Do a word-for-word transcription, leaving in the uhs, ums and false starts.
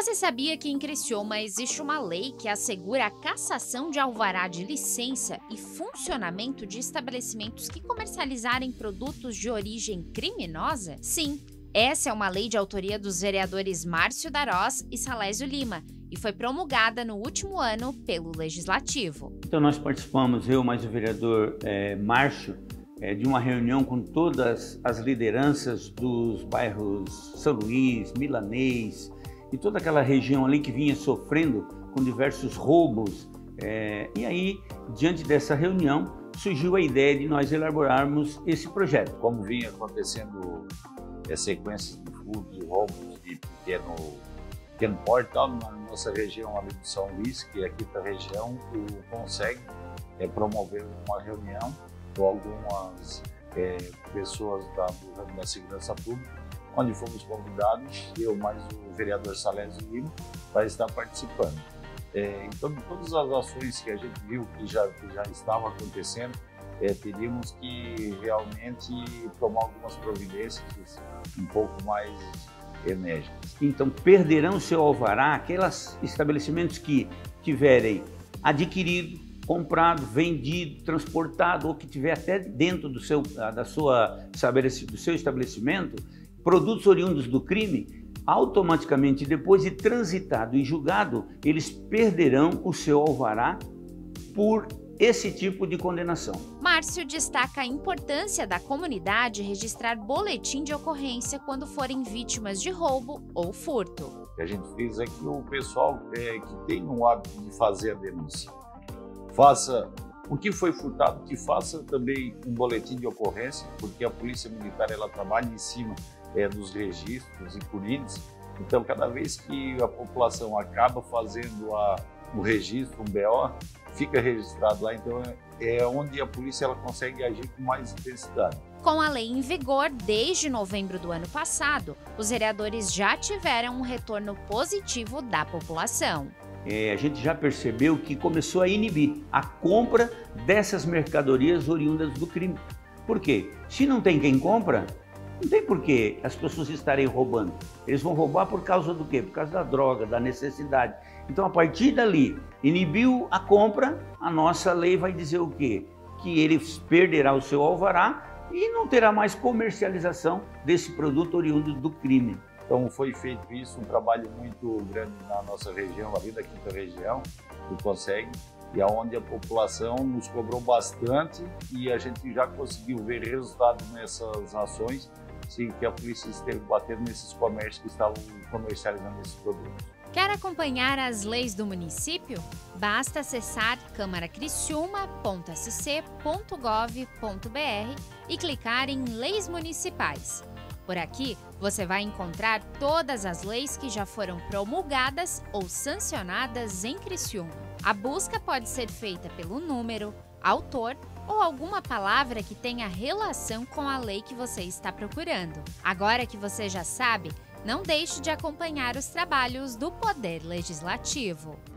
Você sabia que em Criciúma existe uma lei que assegura a cassação de alvará de licença e funcionamento de estabelecimentos que comercializarem produtos de origem criminosa? Sim, essa é uma lei de autoria dos vereadores Márcio Darós e Salésio Lima e foi promulgada no último ano pelo Legislativo. Então nós participamos, eu mais o vereador é, Márcio, é, de uma reunião com todas as lideranças dos bairros São Luís, Milanês, e toda aquela região ali que vinha sofrendo com diversos roubos. É, e aí, diante dessa reunião, surgiu a ideia de nós elaborarmos esse projeto. Como vinha acontecendo é, sequências de furtos e roubos de pequeno, pequeno porte, tal, na nossa região ali de São Luís, que é aqui da região, o consegue é, promover uma reunião com algumas é, pessoas da, do ramo da segurança pública, onde fomos convidados, eu mais o vereador Salésio Lima, para estar participando. É, então, todas as ações que a gente viu que já, que já estavam acontecendo, é, teríamos que realmente tomar algumas providências um pouco mais enérgicas. Então, perderão seu alvará aqueles estabelecimentos que tiverem adquirido, comprado, vendido, transportado, ou que tiver até dentro do seu, da sua, do seu estabelecimento, produtos oriundos do crime, automaticamente, depois de transitado e julgado, eles perderão o seu alvará por esse tipo de condenação. Márcio destaca a importância da comunidade registrar boletim de ocorrência quando forem vítimas de roubo ou furto. O que a gente fez é que o pessoal é, que tem o hábito de fazer a denúncia, faça o que foi furtado, que faça também um boletim de ocorrência, porque a Polícia Militar ela trabalha em cima É, dos registros e por índice. Então, cada vez que a população acaba fazendo a, o registro, um B O, fica registrado lá. Então, é, é onde a polícia ela consegue agir com mais intensidade. Com a lei em vigor desde novembro do ano passado, os vereadores já tiveram um retorno positivo da população. É, a gente já percebeu que começou a inibir a compra dessas mercadorias oriundas do crime. Por quê? Se não tem quem compra, não tem por que as pessoas estarem roubando. Eles vão roubar por causa do quê? Por causa da droga, da necessidade. Então, a partir dali, inibiu a compra, a nossa lei vai dizer o quê? Que ele perderá o seu alvará e não terá mais comercialização desse produto oriundo do crime. Então, foi feito isso, um trabalho muito grande na nossa região, ali da quinta região, do Consegue, e aonde a população nos cobrou bastante e a gente já conseguiu ver resultados nessas ações, sim, que a polícia esteve batendo nesses comércios que estavam comercializando esses produtos. Quer acompanhar as leis do município? Basta acessar câmara criciúma ponto s c ponto gov ponto b r e clicar em Leis Municipais. Por aqui, você vai encontrar todas as leis que já foram promulgadas ou sancionadas em Criciúma. A busca pode ser feita pelo número, autor ou alguma palavra que tenha relação com a lei que você está procurando. Agora que você já sabe, não deixe de acompanhar os trabalhos do Poder Legislativo.